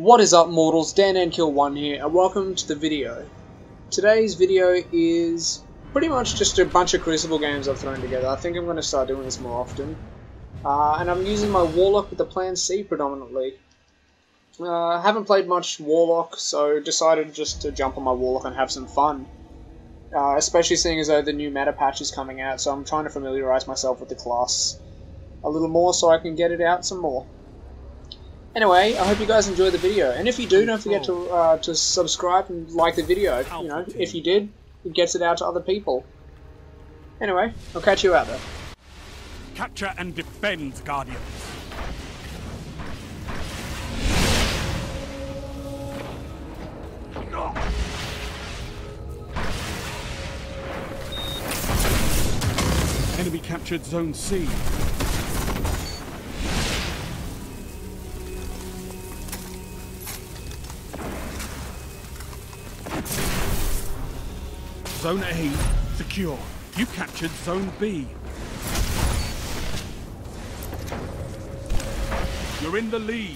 What is up, mortals? Dandankill 1 here, and welcome to the video. Today's video is pretty much just a bunch of Crucible games I've thrown together. I think I'm going to start doing this more often. And I'm using my Warlock with the Plan C predominantly. I haven't played much Warlock, so decided just to jump on my Warlock and have some fun. Especially seeing as though the new meta patch is coming out, so I'm trying to familiarise myself with the class a little more so I can get it out some more. Anyway, I hope you guys enjoy the video, and if you do, don't forget to subscribe and like the video. You know, if you did, it gets it out to other people. Anyway, I'll catch you out there. Capture and defend, Guardians. Enemy captured Zone C. Zone A secure. You captured Zone B. You're in the lead.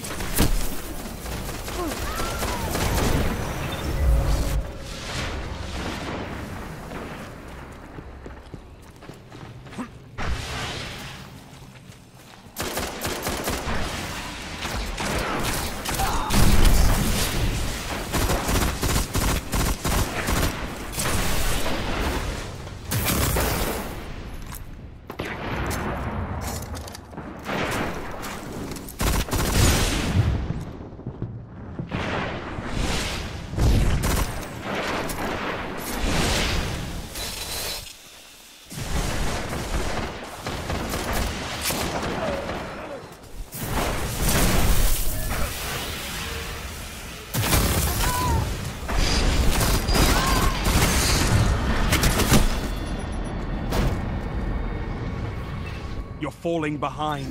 You're falling behind.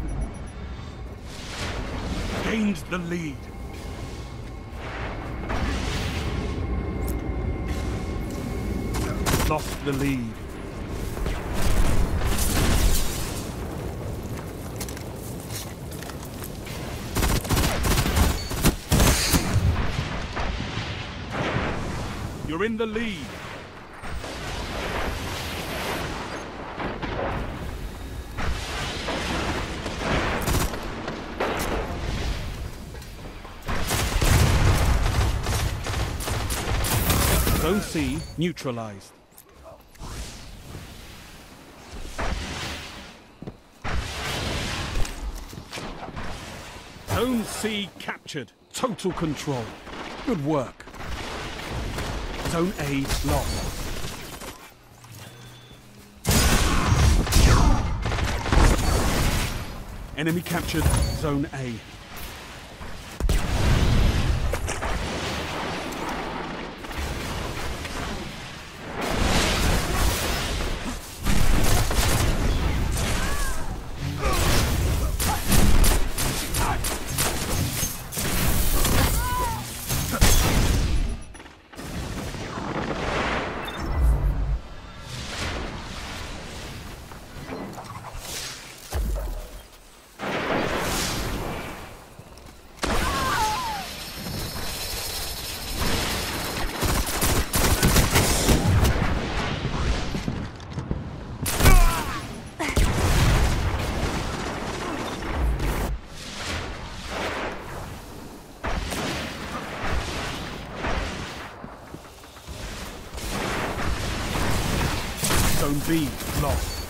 Gained the lead. Lost the lead. You're in the lead. Zone C neutralized. Zone C captured. Total control. Good work. Zone A lost. Enemy captured Zone A. Zone B lost.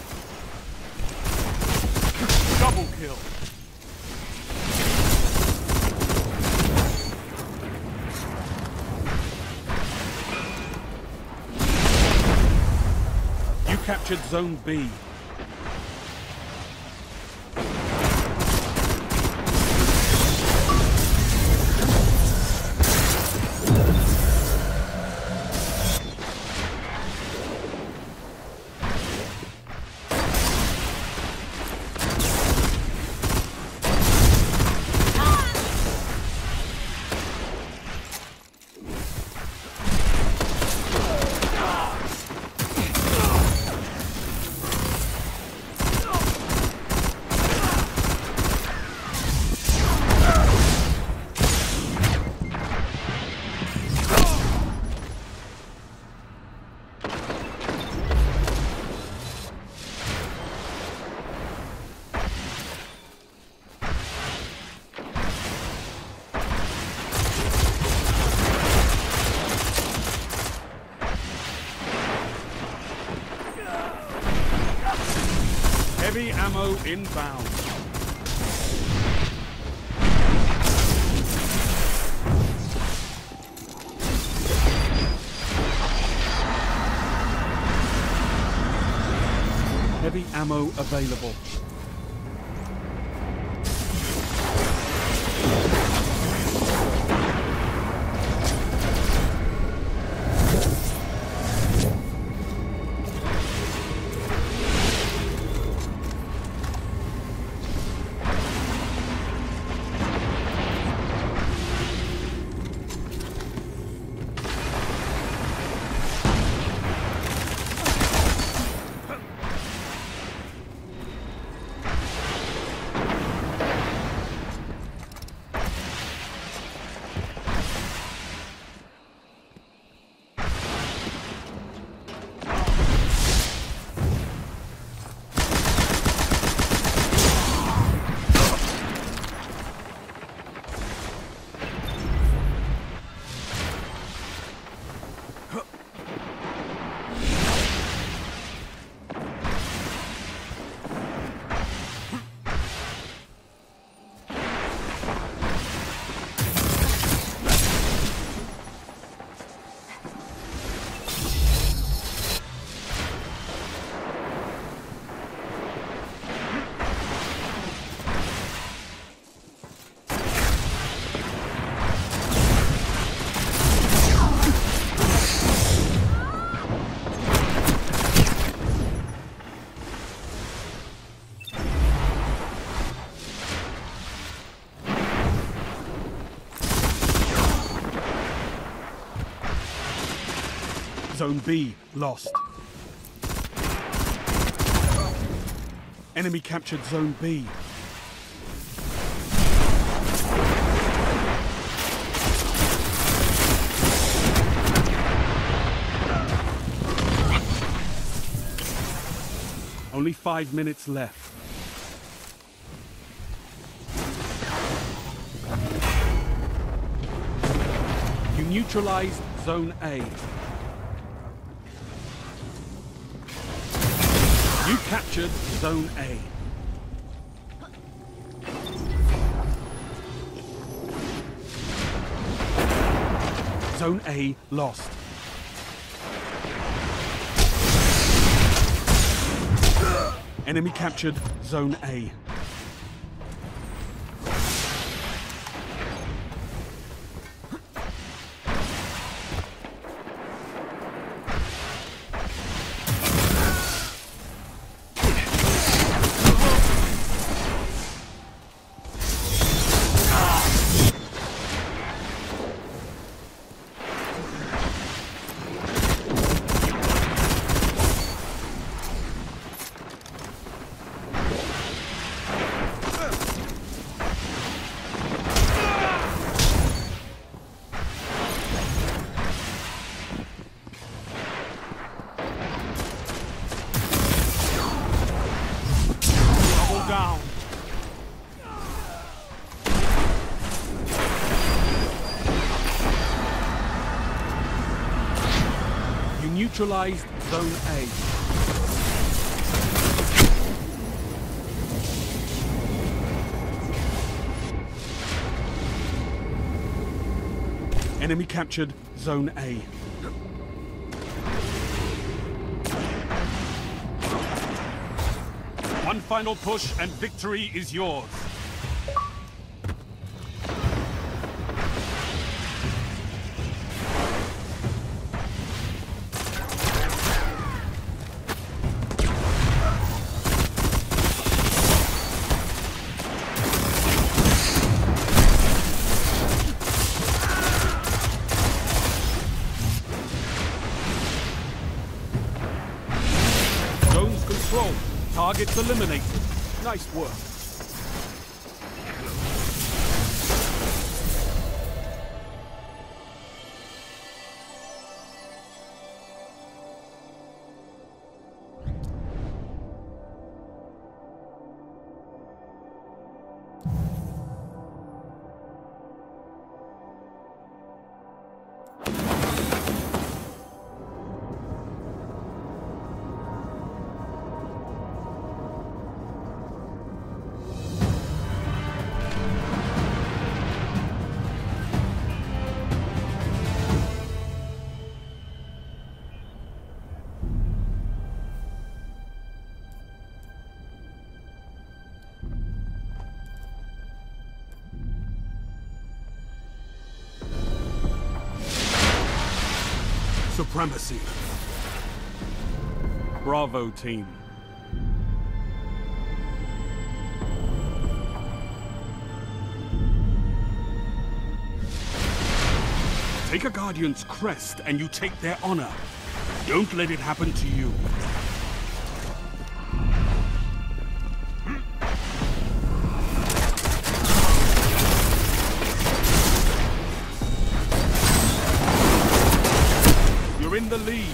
Double kill. You captured Zone B. ammo inbound. Heavy ammo available. Zone B lost. Enemy captured Zone B. Only 5 minutes left. You neutralized Zone A. You captured Zone A. Zone A lost. Enemy captured Zone A. Down. You neutralized Zone A. Enemy captured Zone A. One final push and victory is yours. Zones controlled. Targets eliminated. Nice work. supremacy. Bravo, team. Take a Guardian's crest and you take their honor. Don't let it happen to you. You're in the lead.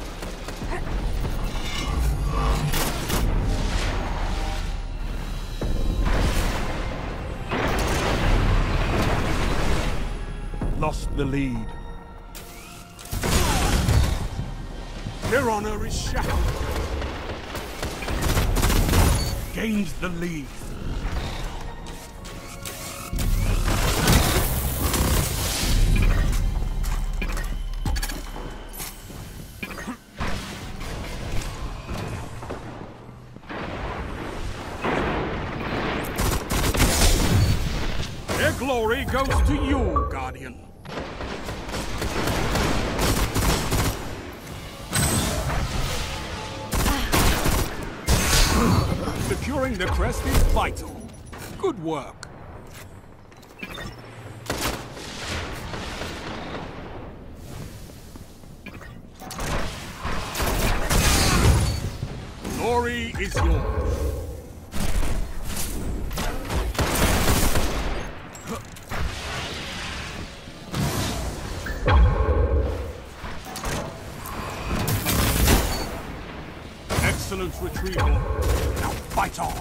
Lost the lead. Their honor is shattered. Gained the lead. Their glory goes to you, Guardian. Securing the crest is vital. Good work. Glory is yours. Excellent retrieval. Now fight on!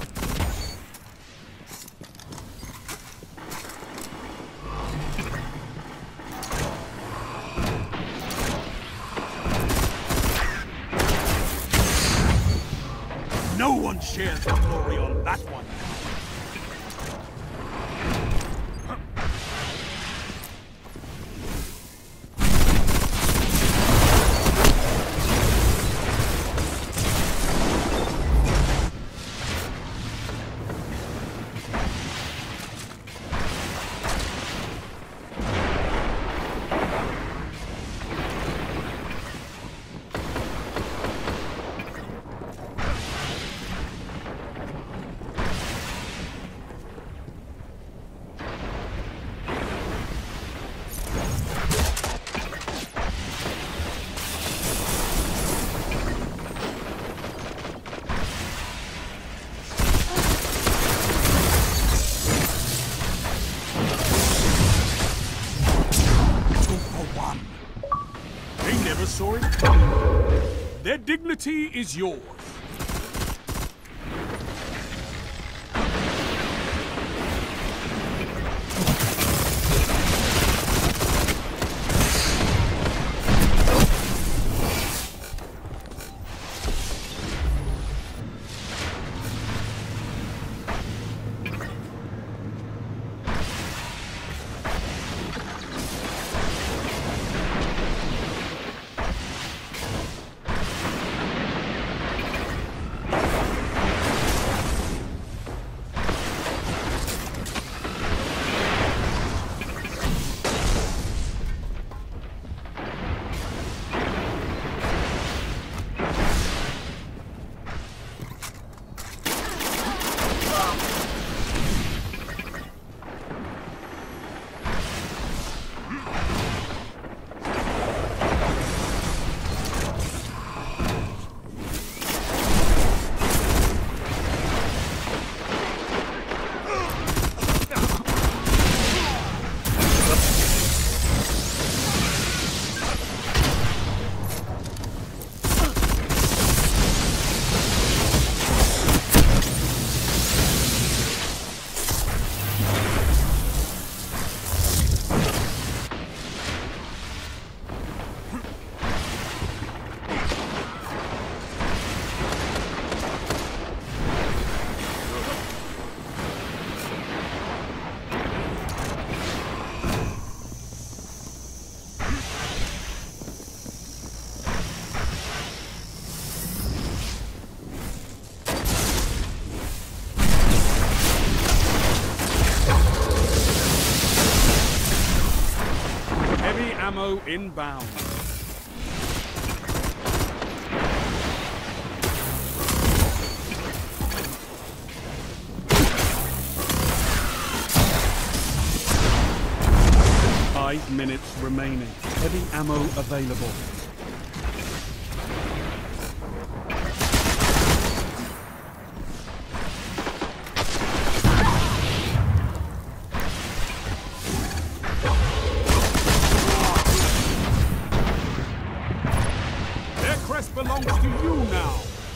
No one shares the glory on that one. Saw it coming. Their dignity is yours. Ammo inbound. 5 minutes remaining. Heavy ammo available. Their crest belongs to you now.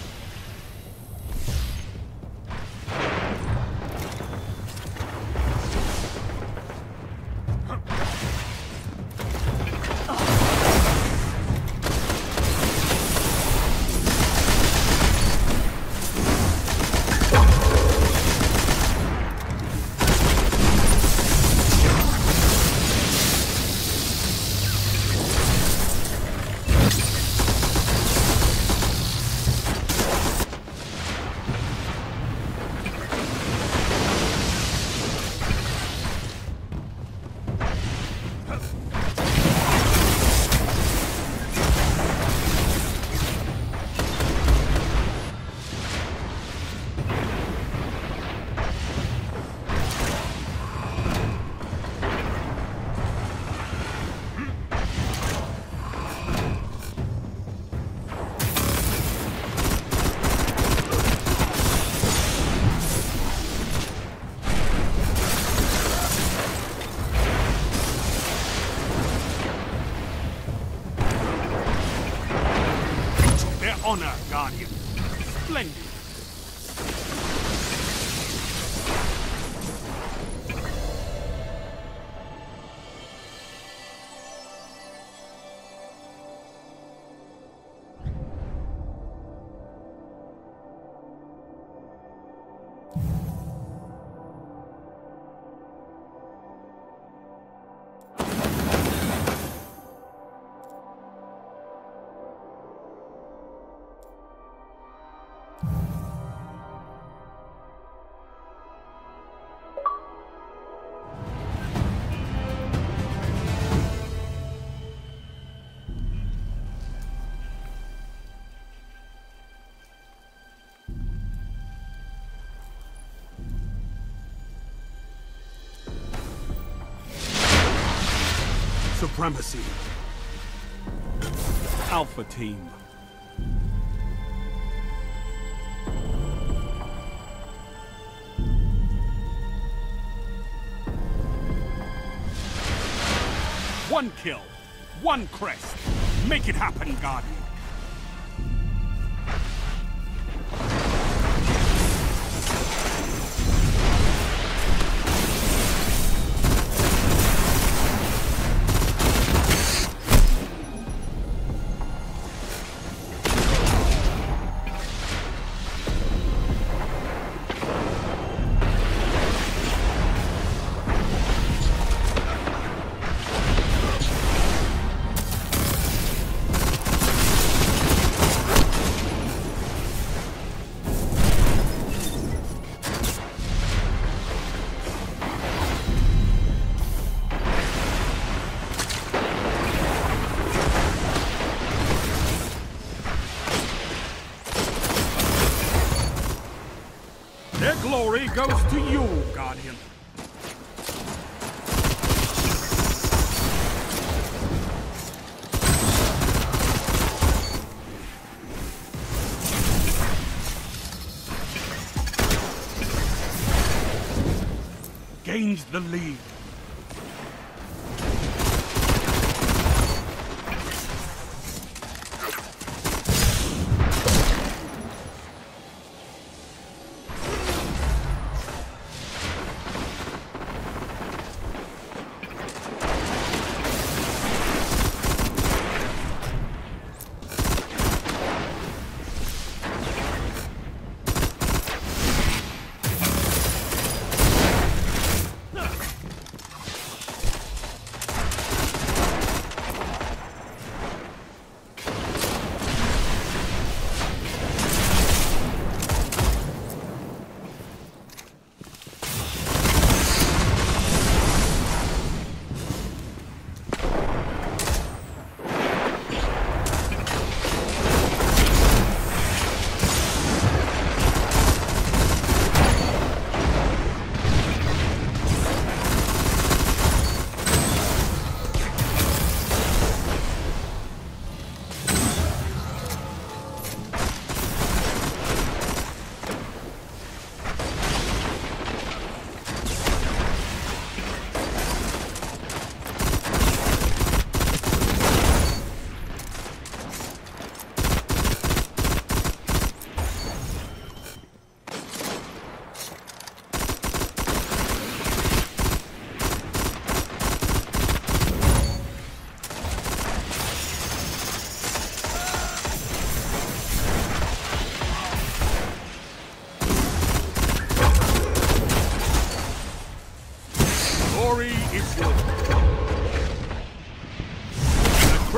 Honor, Guardian. Splendid. Supremacy. Alpha Team. One kill, one crest. Make it happen, Guardian. Their glory goes to you, Guardian. Gains the lead.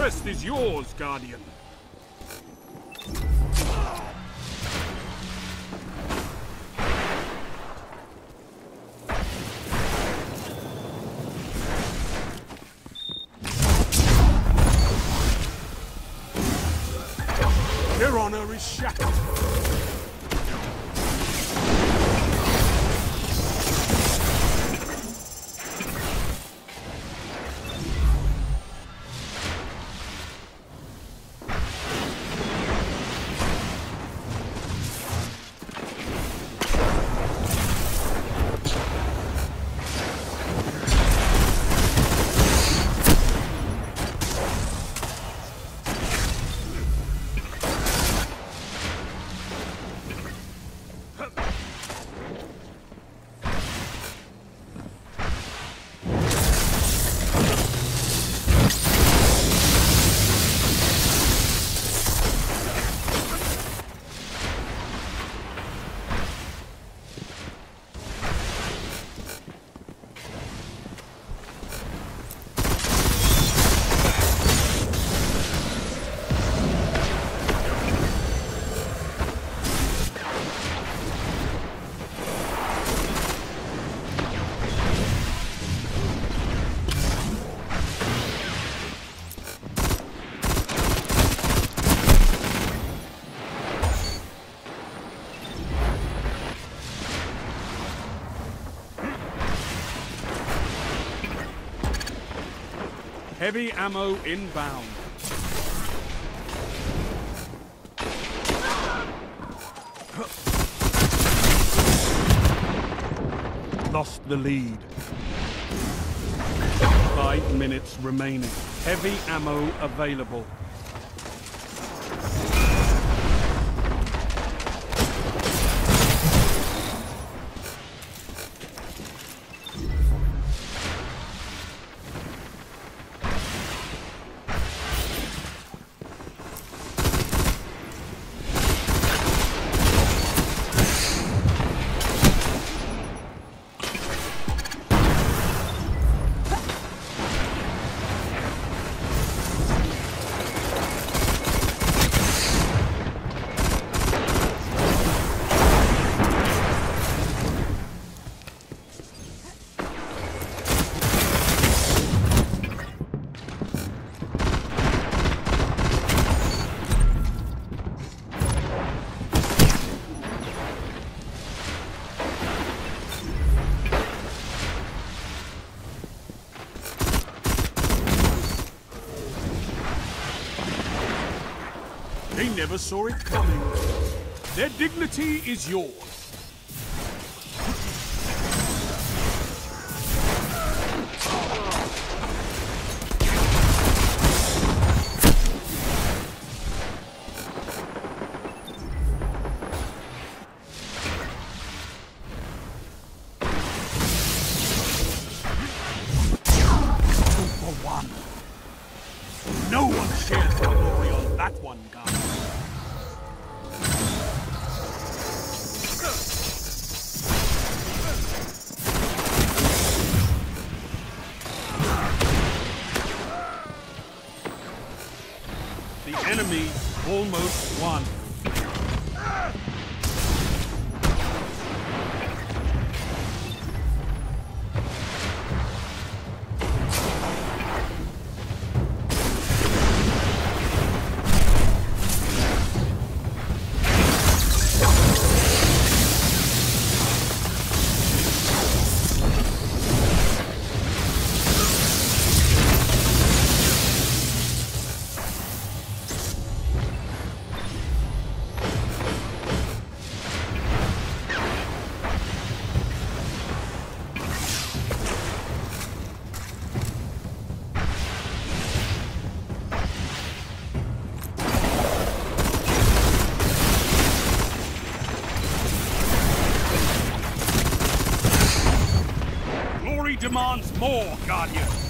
rest is yours, Guardian. Your honor is shattered. Heavy ammo inbound. Lost the lead. 5 minutes remaining. Heavy ammo available. They never saw it coming. Their dignity is yours. No one shares the glory on that one, guy. The enemy almost won. Demands more, Guardian.